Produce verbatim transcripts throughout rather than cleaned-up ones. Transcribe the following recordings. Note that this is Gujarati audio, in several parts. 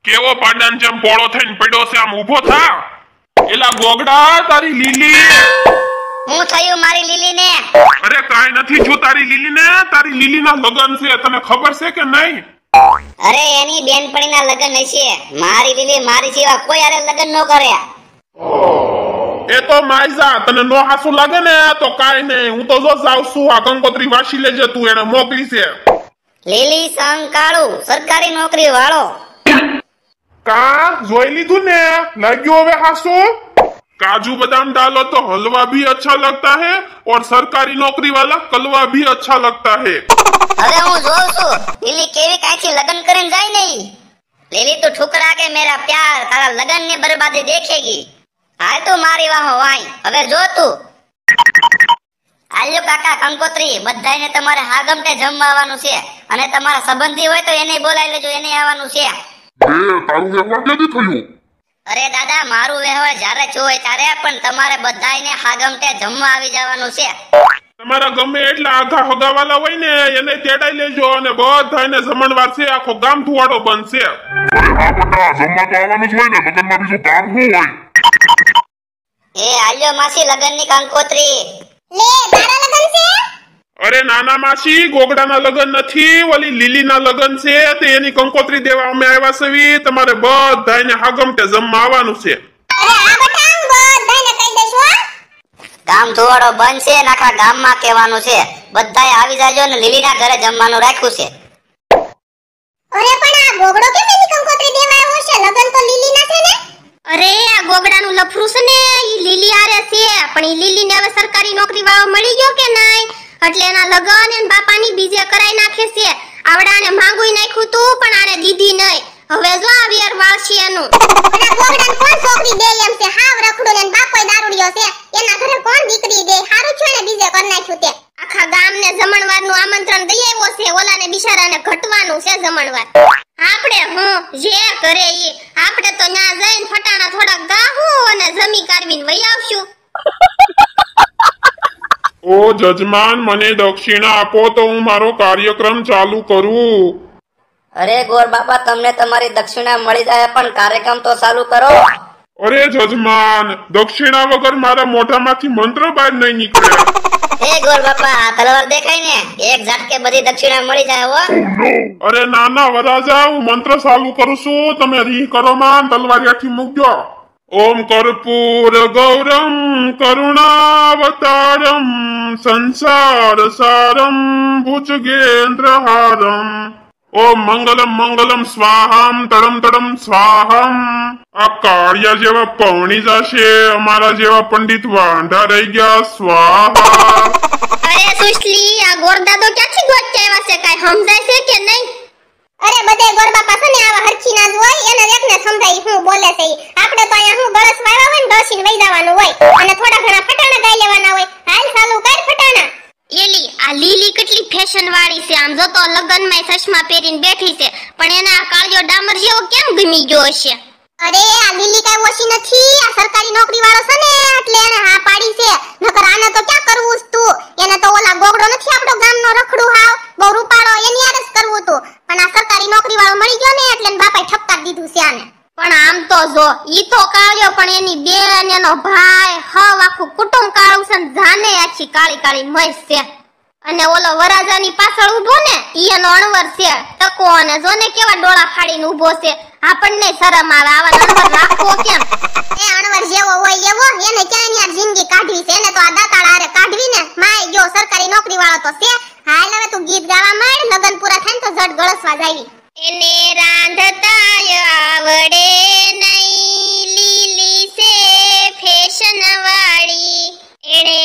કેવો પાડાન જેમ પોળો થઈને પડ્યો છે, આમ ઊભો થા. એલા ગોગડા, તારી લીલી હું થયું મારી લીલી ને? અરે કાઈ નથી થયું તારી લીલી ને. તારી લીલી ના લગન છે, તને ખબર છે કે નહીં? અરે એની બેનપણી ના લગન હશે. મારી લીલી મારી સિવાય કોઈ આરે લગન ન કરે. એ તો માઈજા તને નો હાસુ લાગે ને તો કાઈ નહીં, હું તો જો જાવ છું. આ કંકોત્રી વાસી લેજે, તું એને મોકલી છે. લીલી સંગ કાળુ, સરકારી નોકરી વાળો. કા જોઈ લીધું ને? લાગ્યું હવે હાસુ? काजू बादाम डालो तो हलवा भी अच्छा लगता है और सरकारी नौकरी वाला कलवा भी अच्छा लगता है. अरे હું જોઉં છું લીલી કેવી કાંઈથી લગન કરીને જાય નહીં. લીલી તું ઠુકરા કે મેરા પ્યાર તારા લગન ની બરબાદી દેખેગી. હાય તું મારી વાહો વાઈ. હવે જો તું આલ્યો કાકા કંકોત્રી બધાયને તમારે હાગમટે જમવાનું છે અને તમારા સંબંધી હોય તો એને બોલાવી લેજો, એને આવવાનું છે. એ તારું વ્યવહાર નથી થયું. અરે દાદા મારું વ્યવહાર જ્યારે જોવે ત્યારે પણ તમારે બધાયને હાગમટે જમવા આવી જવાનું છે. તમારા ગમે એટલા આઘા હગાવાલા હોય ને એને તેડાઈ લેજો અને બધાયને જમણવાર છે. આખો ગામ ધુવાડો બનશે. અરે હા બટા, જમવા તો આવવાનું જ હોય ને, લગનમાં બીજું કામ શું હોય? એ આલ્યો માસી લગનની કંકોત્રી લે. તારા લગન છે? અરે નાના માસી, ગોગડાના લગન નથી, ઓલી લીલીના લગન છે. તે એની કંકોત્રી દેવા અમે આવ્યા છીએ. તમારે બધાયને હાગમટે જમવા આવવાનું છે. અરે આ બટા હું બધાયને કહી દઈશ હો. ગામ ધોવાડો બંધ છે, નાખા ગામમાં કહેવાનું છે. બધાય આવી જાજો ને લીલીના ઘરે જમવાનું રાખ્યું છે. અરે પણ આ ગોગડો કેમ એની કંકોત્રી દેવા આવ્યો છે? લગન તો લીલીના છે ને? અરે આ ગોગડાનું લફરું છે ને, ઈ લીલી આરે છે. પણ ઈ લીલીને હવે સરકારી નોકરી વાળો મળી ગયો કે નહીં, એટલે એના લગન એન બાપાની બીજે કરાઈ નાખે છે. આવડાને માંગુઈ નાખ્યું તું પણ આને દીધી નહીં. હવે જો આ વેર વાળશે એનું. અને ગોગડાને કોણ છોકરી દે એમ છે? હાવ રખડું ને બાપોય દારૂડિયો છે. એના ઘરે કોણ દીકરી દે? હારું છે ને બીજે કર નાખ્યું તે. આખા ગામને જમણવારનું આમંત્રણ દઈ આવ્યો છે. ઓલાને બિચારાને ઘટવાનું છે જમણવાર. આપણે હું જે કરે ઈ આપણે તો ન્યા જઈને ફટાણા થોડાક ગાહું અને જમી કારવીને વઈ આવશું. ઓ જજમાન, મને દક્ષિણા આપો તો હું મારો કાર્યક્રમ ચાલુ કરું. અરે ગોર બાપા, તમને તમારી દક્ષિણા મળી જાય પણ કાર્યક્રમ તો ચાલુ કરો. અરે જજમાન, દક્ષિણા વગર મારા મોઢામાંથી મંત્ર બહાર નહીં નીકળે. એ ગોર બાપા, આ તલવાર દેખાય ને, એક ઝટકે બધી દક્ષિણા મળી જાય હો. અરે નાના વરાજા, હું મંત્ર ચાલુ કરું છું, તમે રી કરો માં, તલવારિયાથી મૂકજો. ઓમ કર્પૂર ગૌરમ કરુણાવતારમ સંસાર સારમ ભુજગેન્દ્રહારમ ઓમ મંગલમ મંગલમ સ્વાહમ તડમ તડમ સ્વાહમ. આ કાળિયા જેવા પૌણી જશે, અમારા જેવા પંડિત વાંઢા રહી ગયા. સ્વાહા. અરે સુશલી, આ ગોરદાદો ક્યાંથી ગોચ્યા આવ્યા છે? કાઈ સમજાય છે કે નહીં? અરે બધે ગોર બાપા છે ને આવા હરખી ના જ હોય. એને એકને સમજાય હું બોલે છે. આપણે તો અહીંયા હું ગળસ વાળા હોય ને ડોસીને વઈ જવાનું હોય અને થોડા ઘણા ફટાણા ગાઈ લેવાના હોય. હાલ ચાલુ કર ફટાણા. એલી આ લીલી કેટલી ફેશન વાળી છે. આમ જો તો લગનમાં ચશ્મા પહેરીને બેઠી છે, પણ એના કાળિયો ડામર જેવો કેમ ગમી ગયો હશે? અરે આ લીલી કઈ ઓછી નથી. આ સરકારી નોકરી વાળો છે ને એટલે એને હા પાડી છે. નકર આને તો ક્યાં કરવું તું? એને તો ઓલા ગોગડો નથી આપણો ગામનો રખડું હાવ બહુ રૂપાળો, એની આરે જ કરવું તું. પણ આ સરકારી નોકરી વાળો મળી ગયો ને એટલે એને બાપાએ ઠપકાર દીધું છે આને. પણ આમ તો જો ઈ તો કાળ્યો પણ એની બેન એનો ભાઈ હવ આખું કુટુંબ કાળું છે. જાને આખી કાળી કાળી મસ છે. અને ઓલો વરાજાની પાછળ ઊભો ને ઈ એનો અણવર છે ટકો. અને જો ને કેવા ડોળા ફાડીને ઊભો છે. આપણને શરમ આવે આવા અણવર રાખવો કેમ? એ અણવર જેવો હોય એવો એને ક્યાં યાર જિંદગી કાઢવી છે. એને તો આ દાતાળ આરે કાઢવી ને. માય ગયો સરકારી નોકરી વાળો તો છે. હાલ હવે તું ગીત ગાવા માંડ, લગન પૂરા થાય ને તો જટ ગળસવા જાવી. એને રાંધતા આવડે નહીં, લીલી છે ફેશન વાળી. એણે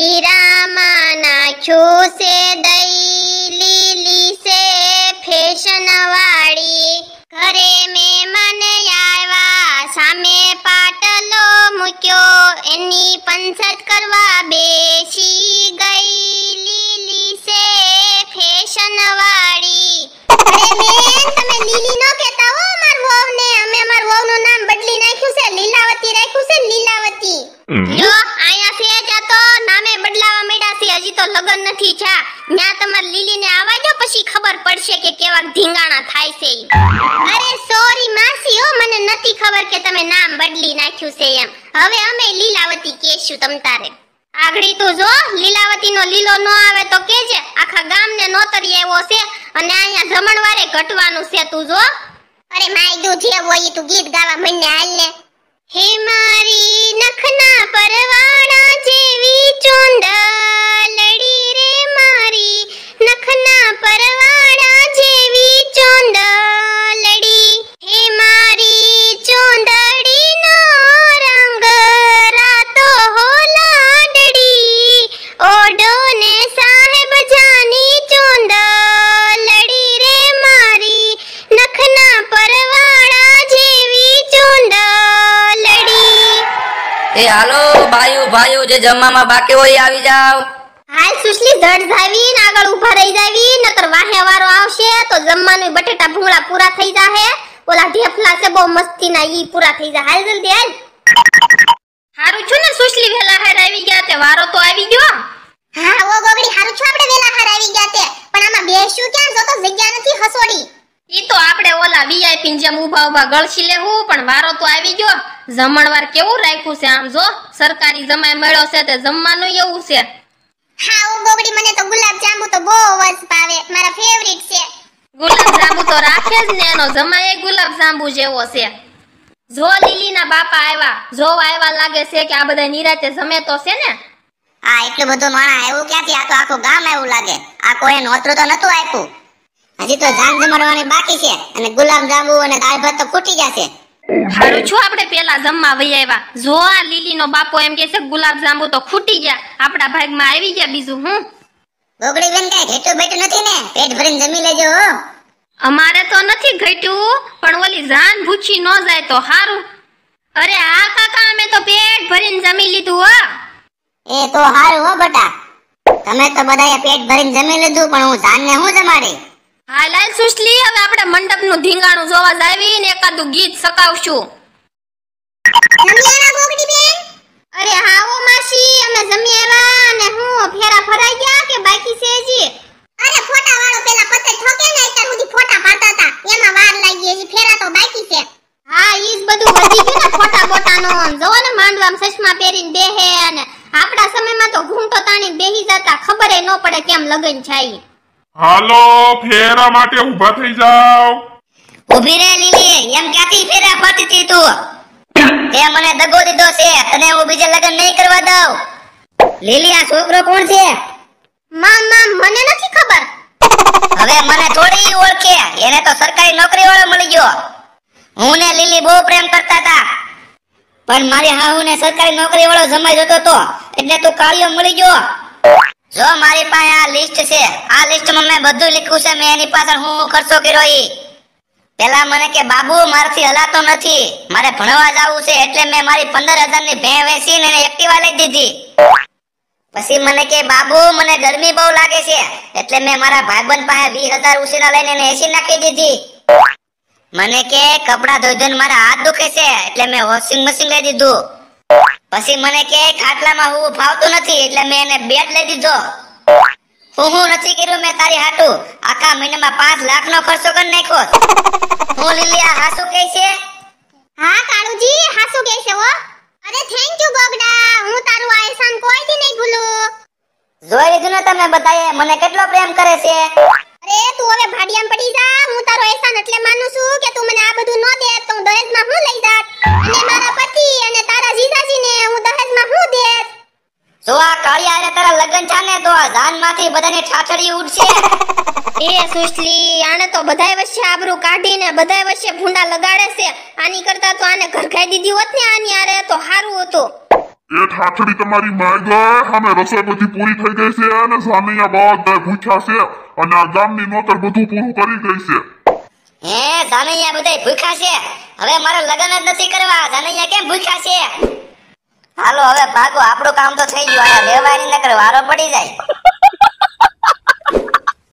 શીરામાં નાખ્યું છે દહીં, લીલી છે ફેશન વાળી. ઘરે મહેમાન આવ્યા, સામે પાટલો મૂક્યો, એની પંચત કરવા બેસી ગઈ, લીલી છે ફેશન વાળી. અરે બેન, તમે લીલી નો કહેતા હો માર વહુને. અમે માર વહુનું નામ બદલી નાખ્યું છે, લીલાવતી રાખ્યું છે, લીલાવતી. જો આયા છે ત્યાં તો નામે બદલાવા માંડ્યા છે. હજી તો લગન નથી થયા. ન્યા તમાર લીલીને આવા દો પછી ખબર પડશે કે કેવા ધીંગાણા થાય છે ઈ. અરે સોરી માસી, ઓ મને નથી ખબર કે તમે નામ બદલી નાખ્યું છે એમ. હવે અમે લીલાવતી કહેશું તમ તારે. આગળી તું જો લીલાવતી નો લીલો નો આવે તો કેજે, આખા ગામને નોતરી આવ્યો છે અને અહીંયા જમણવારે ઘટવાનું છે તું જો. અરે માયદુ જે હોય તું ગીત ગાવા મને હાલ ને. હે મારી નખના પરવાળા જેવી ચોંદલડી રે, મારી નખના પરવાળા જેવી ચોંદલડી. હે મારી ચોંદડીનો રંગ રાતો હો લાડડી, ઓડો ને સાહેબ જાની ચોંદલડી રે, મારી નખના પરવાળા જેવી ચોંદલડી. એ હાલો ભાઈઓ ભાઈઓ, જે જમવામાં બાકી હોય આવી જાવ. હાલ સુશલી ધડ જાવીને આગળ ઊભા રહી જાવી, નકર વાહે વારો આવશે તો જમવાનું બટેટા ભૂંગળા પૂરા થઈ જાહે. ઓલા ઢેફલા છે બહુ મસ્તીના, ઈ પૂરા થઈ જા. હાલ જલ્દી હાલ. હારું છું ને સુશલી, વેલા હાર આવી ગયા તે વારો તો આવી ગયો. હા ઓ ગોગડી હારું છું આપણે વેલા હાર આવી ગયા તે, પણ આમાં બેસ્યું ક્યાં, જો તો જગ્યા નથી હસોડી. ઈ તો આપણે ઓલા વીઆઈપી જેમ ઊભા ઊભા ગળસી લેવું, પણ વારો તો આવી ગયો. જમણવાર કેવું રાખ્યું છે આમ જો, સરકારી જમાય મળ્યો છે તે જમવાનું એવું છે. હા ઓ ગોગડી મને તો ગુલાબ જાંબુ તો બહુ જ ભાવે, મારા ફેવરિટ છે. ગુલાબ જાંબુ તો રાખે જ ને, એનો જમાય ગુલાબ જાંબુ જેવો છે. જો લીલીના બાપા આવ્યા, જો આવ્યા લાગે છે કે આ બધા નિરાતે જમે તો છે ને. આ એટલું બધું માણા આવ્યું ક્યાંથી? આ તો આખું ગામ આવ્યું લાગે. આ કોઈ નોતરું તો નતું આપ્યું. હજી તો જાન જમાડવાની બાકી છે અને ગુલાબ જાંબુ અને દાળ ભાત તો ફૂટી જશે. હારું છું આપણે પેલા જમવા વઈ આવ્યા. જો આ લીલીનો બાપો એમ કહે છે ગુલાબ જાંબુ તો ખૂટી ગયા, આપણા ભાગમાં આવી ગયા. બીજું હું ગોગડી બેન કઈ ઘેટું બેઠું નથી ને? પેટ ભરીને જમી લેજો. અમારે તો નથી ઘટ્યું, પણ ઓલી જાન ભૂચી ન જાય તો હારું. અરે આ કાકા, અમે તો પેટ ભરીને જમી લીધું હો. એ તો હારું હો બટા, તમે તો બધાએ પેટ ભરીને જમી લીધું, પણ હું જાનને હું જમાડી? હાલ હાલ સુશલી, હવે આપણે મંડપનું ધીંગાણું જોવા જાવી ને એકાદું ગીત સકાવશું. જમ્યાના ગોગડી બેન? અરે હા હો માસી, અમે જમી આવ્યા. અને હું ફેરા ફરાઈ ગયા કે બાકી છે હજી? અરે ફોટા વાળો પેલા પતે ઠોકે ને અત્યાર સુધી ફોટા પાડતા હતા, એમાં વાર લાગી, હજી ફેરા તો બાકી છે. હા ઈ જ બધું વધી ગયું ને ફોટા બોટાનો. જોવો ને માંડવામાં ચશ્મા પહેરીને બેહે, અને આપણા સમયમાં તો ઘૂંટો તાણીને બેહી જતા, ખબર ન પડે કેમ લગન થાય. હાલો ફેરા માટે ઊભા થઈ જાવ. ઊભી રે લીલી, એમ ક્યાંથી ફેરા ફરતી તું? તે મને દગો દીધો છે, તને હું બીજે લગન નહીં કરવા દઉં. લીલી, આ છોકરો કોણ છે? મામ મામ મને નથી ખબર. હવે મને થોડી ઓળખે, એને તો સરકારી નોકરી વાળો મળી ગયો. હું ને લીલી બહુ પ્રેમ કરતા હતા, પણ મારી હાહુને સરકારી નોકરી વાળો જમાઈ જતો તો, એટલે તું કાળિયો મળી ગયો. જો મારી પાસે આ લિસ્ટ છે, આ લિસ્ટમાં મેં બધું લખ્યું છે. મેં એની પાછળ હું ખર્ચો કર્યો ઈ. પેલા મને કે બાબુ મારથી હલાતો નથી, મારે ભણવા જવું છે, એટલે મેં મારી પંદર હજાર ની ભેં વેચીને એને એક્ટિવા લઈ દીધી. પછી મને કે બાબુ મને ગરમી બહુ લાગે છે, એટલે મેં મારા ભાઈબંધ પાસે વીસ હજાર ઉછીના લઈને એને એસી નાખી દીધી. મને કે કપડા ધોઈ ધોઈને મારા હાથ દુખે છે, એટલે મેં વોશિંગ મશીન લઈ દીધું. પછી મને કે ખાટલામાં હું ફાવતું નથી, એટલે મેં એને બેડ લઈ દીધો. હું હું નથી કર્યું મેં તારી હાટું? આખા મહિનામાં પાંચ લાખ નો ખર્ચો કરી નાખ્યો. હું લીલી આ હાસુ કહે છે? હા કાળુજી હાસુ કહે છે હો. અરે થેન્ક યુ ગોગડા, હું તારું આ એહસાન કોઈથી નહીં ભૂલું. જોઈ લીધું ને તમે બધાએ મને કેટલો પ્રેમ કરે છે. અરે તું હવે ભાડિયામાં પડી જા. હું તારો એહસાન એટલે માનું છું કે તું મને આ બધું ન દે તો હું દહેજમાં હું લઈ જાત, અને મારા પતિ અને તારા જીજાજીને હું દહેજમાં હું દેત. જો આ કાળિયા અને તારા લગન છે ને, તો આ જાનમાંથી બધાની ઠાઠડી ઉડશે. એ સુશલી, આને તો બધાય વચ્ચે આબરૂ કાઢીને બધાય વચ્ચે ભૂંડા લગાડે છે. આની કરતા તો આને ઘરખાઈ દીધી હોત ને આની આરે તો સારું હતું. એ ઠાઠડી તમારી માય ગઈ, સામે રસોઈ બધી પૂરી થઈ ગઈ છે અને સાનૈયા બધા ભૂખ્યા છે, અને આ ગામની નોતર બધું પૂરું કરી ગઈ છે. હે સાનૈયા બધા ભૂખ્યા છે? હવે મારે લગન જ નથી કરવા, સાનૈયા કેમ ભૂખ્યા છે? હાલો હવે ભાગો, આપણું કામ તો થઈ ગયું. આયા લેવાની નકર વારો પડી જાય.